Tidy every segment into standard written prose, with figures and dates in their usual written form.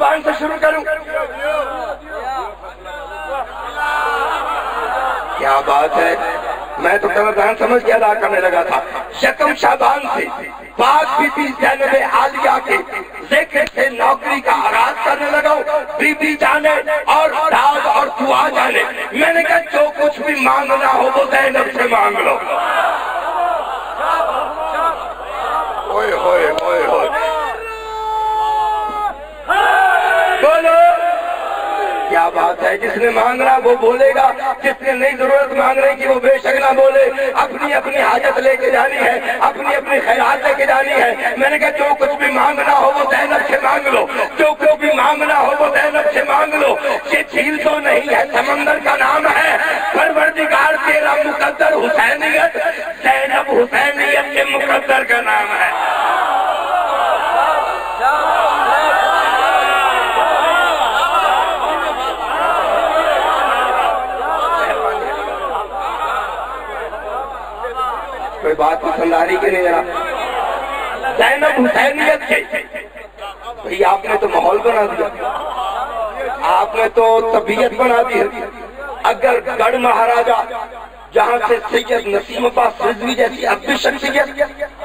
شعبان سے شروع کروں؟ کیا بات ہے، میں تو قدردان سمجھ کے ادا کرنے لگا تھا۔ یکم شعبان سے پاک بی بی زینب عالیہ کے ذکر سے نوکری کا آغاز کرنے لگا ہوں۔ بی بی جانے اور داد اور دعا جانے، میں نے کہا جو کچھ بھی مانگنا ہو وہ زینب سے مانگ لو۔ ہوئے ہوئے ہوئے ہوئے بولو کیا بات ہے، جس نے مانگنا وہ بولے گا، جس نے نہیں ضرورت مانگنے کی وہ بے شک نہ بولے۔ اپنی اپنی حاجت لے کے جانی ہے، اپنی اپنی خیرات لے کے جانی ہے۔ میں نے کہا جو کچھ بھی مانگنا ہو وہ زینب سے مانگ لو، جو کچھ بھی مانگنا ہو وہ زینب سے مانگ لو۔ یہ جھیل تو نہیں ہے، سمندر کا نام ہے۔ پروردگار تیرا مقدر حسینیت، زینب حسینیت کے مقدر کا نام ہے۔ کوئی بات پسند آ رہی کہ نہیں جناب؟ زینب حسینیت کے بھئی آپ نے تو ماحول بنا دیا، آپ نے تو طبیعت بنا دی۔ اگر گڑھ مہاراجہ جہاں سے سید نسیم عباس رضوی جیسی ادبی شخصیت،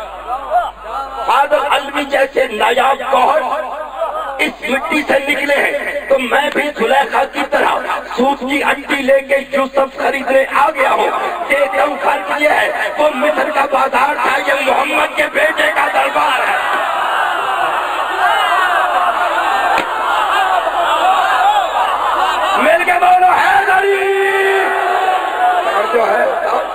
فاضل علوی جیسے نایاب گوہر اس مٹی سے نکلے ہیں، تو میں بھی زلیخا کی طرح سود کی انڈی لے کے یوسف خریدنے آ گیا ہوں۔ دیکھتا ہوں فرق یہ ہے، وہ مصر کا بازار تھا، یہ محمد کے بیٹے کا دربار ہے۔ مل کے بولو حیدری، اور جو ہے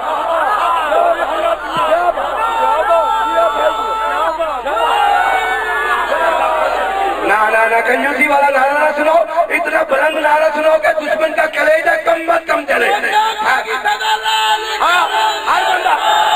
نہ کنجوسی والا نعرہ نہ سنو، اتنا بلند نعرہ سنو کہ دشمن کا کلیجہ کم از کم چلے۔ ہر بندہ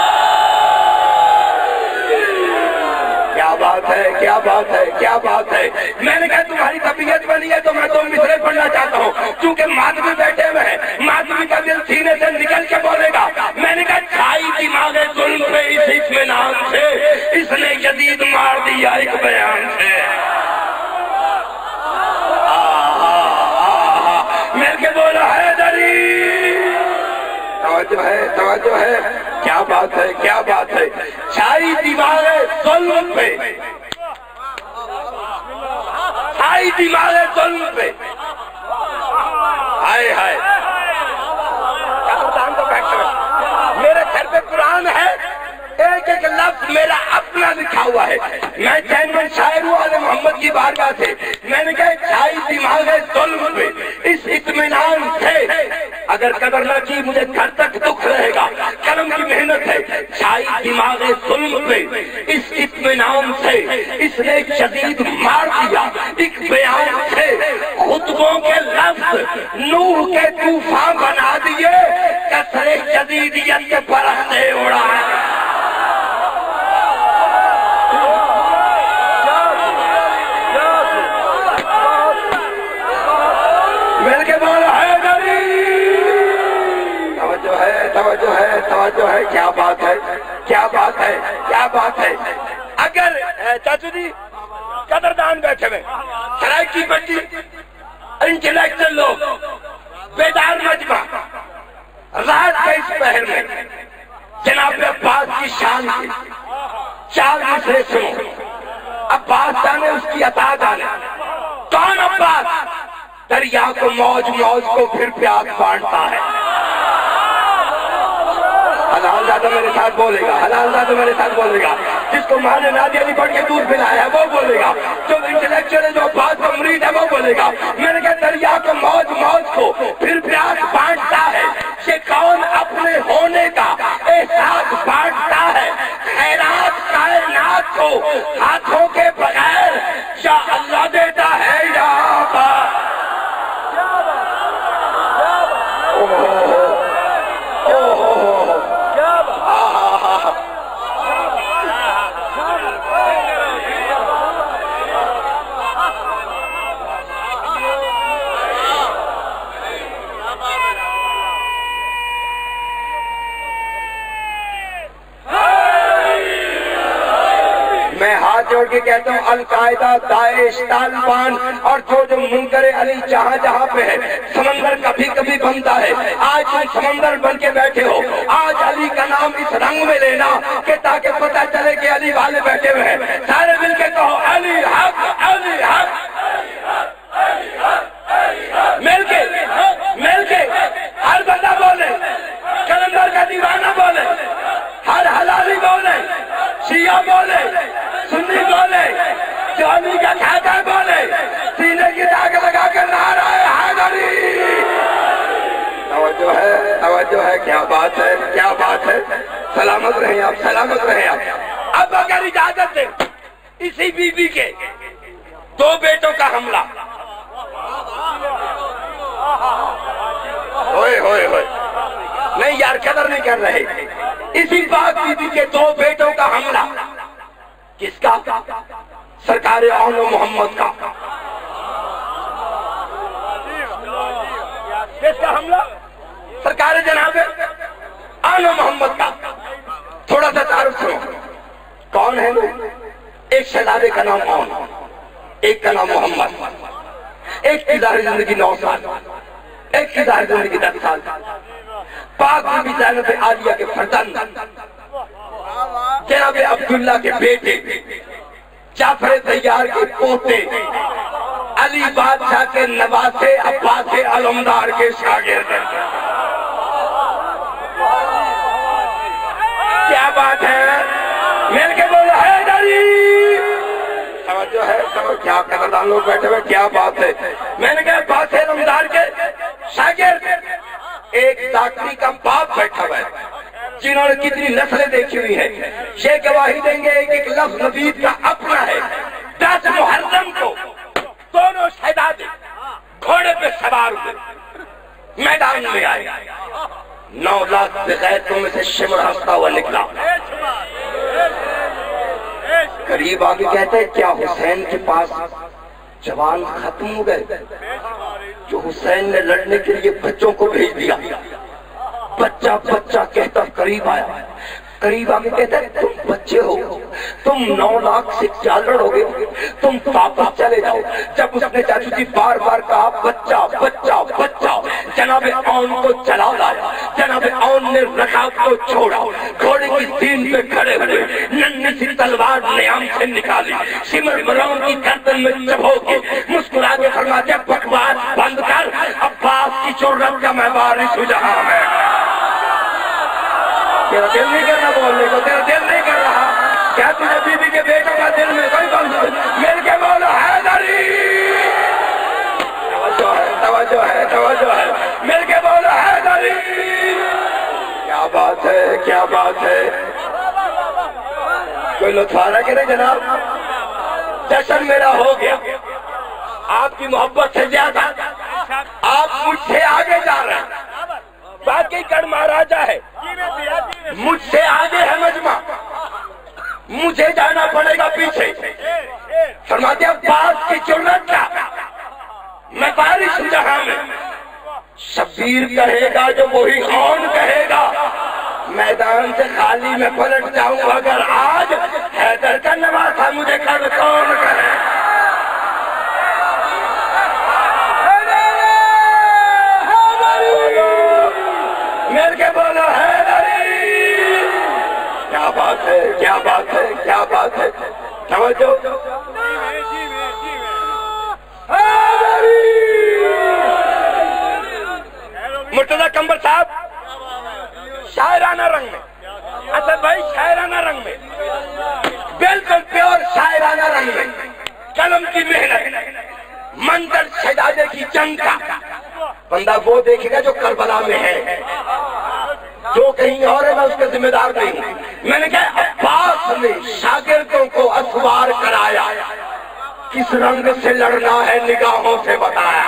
کیا بات ہے، کیا بات ہے، کیا بات ہے۔ میں نے کہا تمہاری طبیعت بنی ہے تو میں تو مصرے پڑھنا چاہتا ہوں، چونکہ مادمی بیٹھے ہوئے ہیں، مادمی کا دل سینے سے نکل کے بولے گا۔ میں نے کہا چھائی دماغ ظلم پہ اس اطمینان سے، اس نے جدید مار دیا ایک بیان سے۔ مل کے بولو حیدری، توجہ ہے، توجہ ہے، کیا بات ہے، کیا بات ہے۔ چھائی دماغ ظلم پہ، چھائی دماغ ظلم پہ، ہائے ہائے۔ میرے گھر پہ قرآن ہے، ایک ایک لفظ میرا اپنا لکھا ہوا ہے۔ میں چینمن شاعر ہوں آل محمد کی بارگاہ سے، میں نے کہا چھائی دماغ ظلم پہ اس اطمینان سے، اگر قدر نہ کی مجھے گھر تک دکھ رہے گا، قلم کی محنت ہے۔ چھائی دماغ ظلم پہ اس اطمینان سے، اس نے شدید مار دیا ایک بیان سے، خطبوں کے لفظ نوح کے طوفان بنا دیے، کثر جدیدیت کے پرندے اڑائے۔ مل کے بولو حیدری، توجہ ہے، توجہ ہے، توجہ ہے، کیا بات ہے، کیا بات ہے، کیا بات ہے۔ اگر چاچو جی قدردان بیٹھے ہوئے، سرائکی بچی، انٹلیکچل لوگ، بیدار مجمع، رات کے اس پہر میں جناب عباس کی شان کی 4 مصرے سنو۔ عباس جانے اس کی عطا جانے، کون عباس؟ دریا کو موج موج کو پھر پیاس بانٹتا ہے۔ حلال زادہ میرے ساتھ بولے گا، حلال زادہ میرے ساتھ بولے گا، جس کو ماں نے نادی علی پڑھ کے دودھ پلایا ہے وہ بولے گا، جو انٹلیکچوئل ہے جو عباس کا مرید ہے وہ بولے گا۔ میں نے کہا دریا کو موج موج کو پھر پیاس بانٹتا ہے، یہ کون اپنے ہونے کا احساس بانٹتا ہے؟ خیرات کائنات کو ہاتھوں کے بغیر یا اللہ دیتا ہے یا عباس؟ کے کہتا ہوں القاعدہ، داعش، طالبان اور جو منکر علی جہاں جہاں پہ ہے، سمندر کبھی کبھی بنتا ہے۔ آج تم سمندر بن کے بیٹھے ہو، آج علی کا نام اس رنگ میں لینا کہ تاکہ پتہ چلے کہ علی والے بیٹھے ہوئے ہیں۔ سارے مل کے کہو علی حق، علی حق، مل کے ہر بندہ بولے، کلندر کا دیوانہ بولے، ہر حلالی بولے، شیعہ بولے، سنی بولے، جو علی کا کھاتا بولے، سینے کی داغ لگا کر نعرہ حیدری۔ توجہ ہے، کیا بات ہے، کیا بات ہے۔ سلامت رہیں آپ، سلامت رہیں آپ۔ اب اگر اجازت دیں، اسی بی بی کے 2 بیٹوں کا حملہ، ہوئے ہوئے ہوئے، نہیں یار قدر نہیں کر رہے، اسی پاک بی بی کے 2 بیٹوں کا حملہ، کس کا؟ سرکار آن و محمد کا۔ کس کا حملہ؟ سرکار جناب آن و محمد کا۔ تھوڑا سا تعارف سنو، کون ہے وہ؟ ایک شہزادے کا نام آن، ایک کا نام محمد، ایک کی ظاہری زندگی 9 سال، ایک کی ظاہری زندگی 10 سال۔ پاک بی بی زینب عالیہ کے فرزند، جناب عبداللہ کے بیٹے، جعفر طیار کے پوتے، علی بادشاہ کے نواسے، عباس علمدار کے شاگرد۔ کیا بات ہے، مل کے بولو حیدری۔ توجہ ہے، کیا قدردان لوگ بیٹھے ہوئے، کیا بات ہے۔ میں نے کہا عباس علمدار کے شاگرد، ایک ڈاکٹری کا باپ بیٹھا ہوا ہے جنہوں نے کتنی نسلیں دیکھی ہوئی ہیں، یہ گواہی دیں گے ایک ایک لفظ نبید کا اپنا ہے۔ 10 محرم کو دونوں شہزادے گھوڑے پہ سوار ہوئے میدان میں آئے، 9 لاکھ بغیرتوں میں سے شمر ہنستا ہوا نکلا، قریب آگے کہتے ہیں کیا حسین کے پاس جوان ختم ہو گئے؟ جو حسین نے لڑنے کے لیے بچوں کو بھیج دیا، بچہ بچہ کہتا قریب آیا، قریب آگے کہتا ہے تم بچے ہو، تم 9 لاکھ سے کیا لڑو گے، تم واپس چلے جاؤ۔ جب اس نے چاچو جی بار بار کہا بچہ بچہ بچہ، جناب اون کو چلا لایا، جناب اون نے رکاب کو چھوڑا، گھوڑے کی سین پہ کھڑے ہوئے، ننھی سی تلوار نیام سے نکالی، سمر مرون کی گردن میں چبھو کے مسکرا کے فرماتے بکواس بند کر، عباس کی جرأت کا میں وارث ہوں جہاں میں۔ تیرا دل نہیں کرنا بولنے کو، تیرا دل نہیں کر رہا کیا؟ تجھے بی بی کے بیٹوں کا دل میں کوئی بند ہو، مل کے بولو حیدری۔ توجہ ہے، توجہ ہے، توجہ ہے، مل کے بولو حیدری۔ کیا بات ہے، کیا بات ہے۔ کوئی لطف آ رہا کہ نہیں جناب؟ جشن میرا ہو گیا، آپ کی محبت سے زیادہ آپ مجھ سے آگے جا رہے ہیں۔ باقی کڑ مہاراجہ ہے، مجھ سے آگے ہے مجمع، مجھے جانا پڑے گا پیچھے۔ فرماتے ہیں عباس کی جرأت کا میں وارث ہوں جہاں میں، شبیر کہے گا جو وہی اون کہے گا، میدان سے خالی میں پلٹ جاؤں اگر آج حیدر کا نواسا مجھے کل کون کہے۔ مل کے بولو حیدری۔ کیا بات ہے، کیا بات ہے، کیا بات ہے۔ توجہ، حیدری۔ مرتضی کمبر صاحب شاعرانہ رنگ میں، اسد بھائی شاعرانہ رنگ میں، بالکل پیور شاعرانہ رنگ میں، قلم کی محنت، منظر شہزادے کی جنگ کا بندہ وہ دیکھے گا جو کربلا میں ہے، جو کہیں اور ہے میں اس کا ذمہ دار نہیں ہوں۔ میں نے کہا عباس نے شاگردوں کو اسوار کرایا، کس رنگ سے لڑنا ہے نگاہوں سے بتایا۔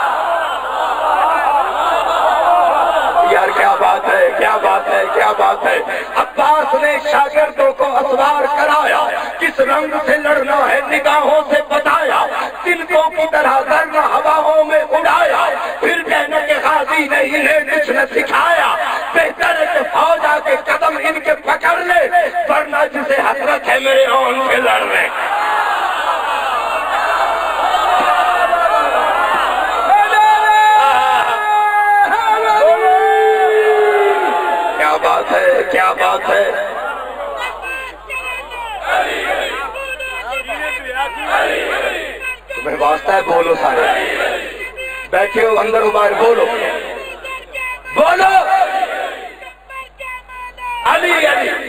یار کیا بات ہے، کیا بات ہے، کیا بات ہے۔ عباس نے شاگردوں کو اسوار کرایا، کس رنگ سے لڑنا ہے نگاہوں سے بتایا، تلکوں کی طرح ذرہ ہواؤں میں اڑایا، پھر کہنے کے غازی نے انہیں کچھ نہ سکھایا، بہتر ہے کہ فوج آ کے قدم ان کے پکڑ لے، ورنہ جسے حسرت بیٹھے میرے ہون سے لڑ رہے ہیں. کیا بات ہے، کیا بات ہے. تمہیں واسطہ ہے، بولو سارے. بیٹھے ہو اندر و باہر، بولو بولو. علی علی